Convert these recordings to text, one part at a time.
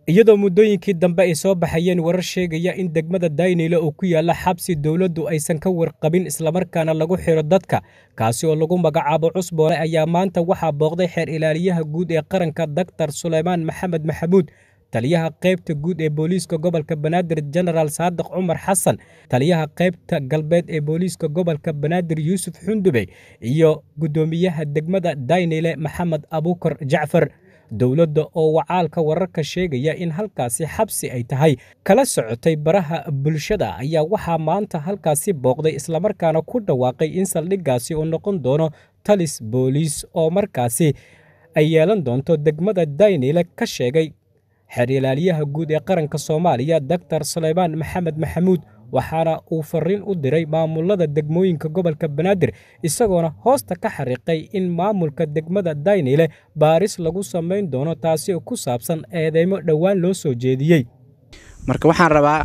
iyadoo muddooyinkii dambe ay soo baxayeen warar sheegaya in degmada Daynile uu ku yaala xabsi dawladdu aysan ka warqabin islamarkaana lagu xiro dadka kaasi oo lagu magacaabo Cusboole ayaa maanta waxaa booqday xeer ilaaliyaha guud ee qaranka Dr. Suleymaan Maxamed Maxamuud, taliyaha qaybta guud ee booliiska gobolka Banaadir General Saadiq Cumar Xasan, taliyaha qaybta galbeed ee booliiska gobolka Banaadir Yuusuf Xundube iyo gudoomiyaha degmada Daynile Maxamed Abuukar Jacfar. dowladda oo wacaalka wararka sheegaya in halkaasi xabsi ay tahay kala socotay baraha bulshada ayaa waxaa maanta halkaasi booqday islamarkaana ku dhawaaqay in saldhiggaasi uu noqon doono talis booliis oo markaasi ay yeelan doonto degmada Daynile ka sheegay xeer ilaaliyaha guud ee qaranka Soomaaliya Dr. Suleymaan Maxamed Maxamuud, waxaana uu fariin u diray maamulada degmooyinka gobolka Banaadir isagoona hoosta ka xariiqay in maamulka degmada Daynile baaris lagu sameyn doono taasi oo ku saabsan eedeymo dhowaan loo soo jeediyey. marka waxaan rabaa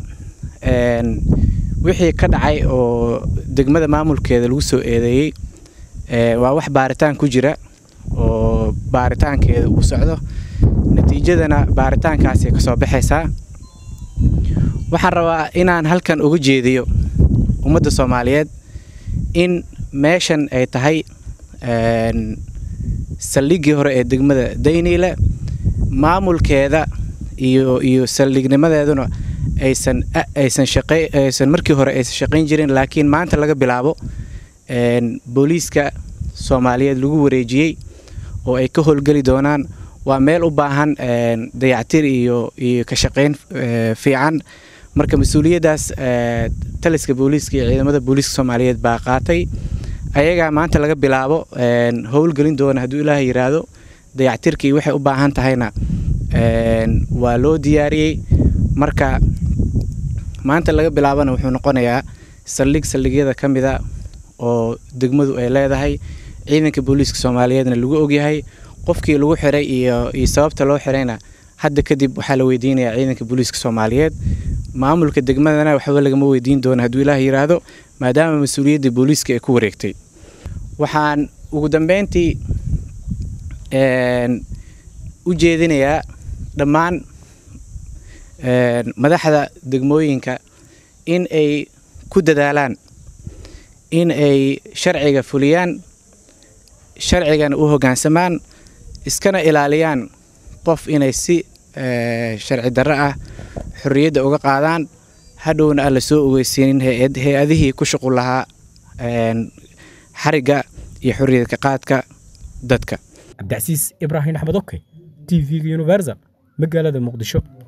wixii ka dhacay oo degmada maamulkeeda lagu soo eedeeyay waa wax baaritaan ku jira oo baaritaankeeda uu socdo, natiijadana baaritaankaasi ka soo baxaysaa. waxaan rabaa inaan halkan uga jeediyo ummadda Soomaaliyeed in meeshan ay tahay saldhiggii hore ee degmada Daynile, maamulkeeda iyo saldhignimadeeduna aysan markii hore aysan shaqayn jirin, laakiin maanta laga bilaabo booliiska Soomaaliyeed lagu wareejiyey oo ay ka howlgeli doonaan. waa meel u baahan dayactir iyo ka shaqayn fiican. marka mas'uuliyadaas taliska booliiska iyo ciidamada booliiska Soomaaliyeed baa qaatay, ayaga maanta laga bilaabo howlgelin doona hadduu Ilaahay yiraahdo. dayactirkii waxay u baahan tahayna waa loo diyaariyey. marka maanta laga bilaabana wuxuu noqonayaa saldhigyada ka mid ah oo degmadu ay leedahay. ciidanka booliiska Soomaaliyeedna lagu ogyahay qofkii lagu xiray iyo sababta loo xirayna hadda kadib waxaa la weydiinayaa ciidanka booliiska Soomaaliyeed. maamulka degmadana waxba lagama weydiin doono hadduu Ilaahay yiraahdo, maadaama mas'uuliyadda booliiska ay ku wareegtay. waxaan ugu dambeyntii u jeedinayaa dhammaan madaxda degmooyinka in ay ku dadaalaan in ay sharciga fuliyaan, sharcigana u hoggaansamaan, iskana ilaaliyaan qof inay si sharci darro ah xorriyadda uga qaadaan, hadhowna aan la soo ogeysiinin hay-adihii ku shuqul lahaa xarigga iyo xorriyadka qaadka dadka. Cabdicasiis Ibraahin Axmed Oke, TV Universal, magaalada Muqdisho.